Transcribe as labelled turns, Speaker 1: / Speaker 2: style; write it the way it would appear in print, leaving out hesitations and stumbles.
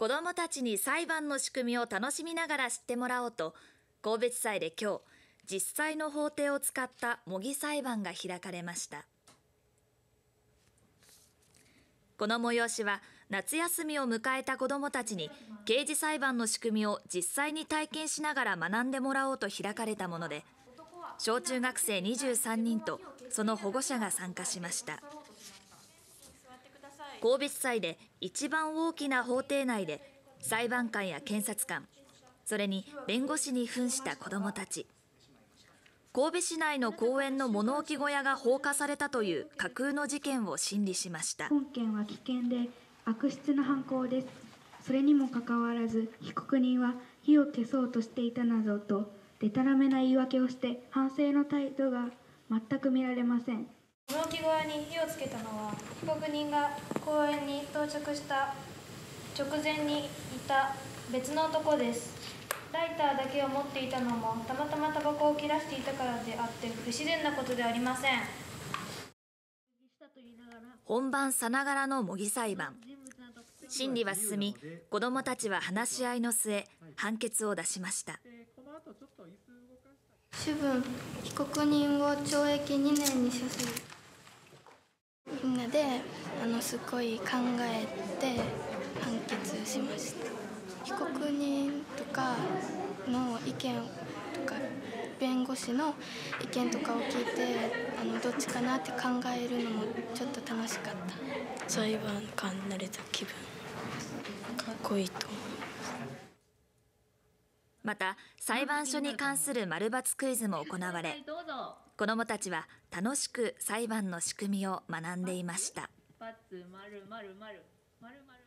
Speaker 1: 子どもたちに裁判の仕組みを楽しみながら知ってもらおうと、神戸地裁で今日、実際の法廷を使った模擬裁判が開かれました。この催しは、夏休みを迎えた子どもたちに刑事裁判の仕組みを実際に体験しながら学んでもらおうと開かれたもので、小中学生23人とその保護者が参加しました。神戸地裁で一番大きな法廷内で裁判官や検察官、それに弁護士に扮した子どもたち、神戸市内の公園の物置小屋が放火されたという架空の事件を審理しました。
Speaker 2: 本件は危険で悪質な犯行です。それにもかかわらず被告人は火を消そうとしていたなどとでたらめな言い訳をして反省の態度が全く見られません。
Speaker 3: 物置小屋に火をつけたのは被告人が公園に到着した直前にいた別の男です。ライターだけを持っていたのもたまたまタバコを切らしていたからであって不自然なことではありません。
Speaker 1: 本番さながらの模擬裁判。審理は進み、子どもたちは話し合いの末、判決を出しました。
Speaker 4: 主文、被告人を懲役2年に処する。みんなですごい考えて判決しました。被告人とかの意見とか弁護士の意見とかを聞いてどっちかなって考えるのもちょっと楽しかった。
Speaker 5: 裁判官になれた気分、かっこいいと思います。
Speaker 1: また裁判所に関する丸×クイズも行われ、子どもたちは楽しく裁判の仕組みを学んでいました。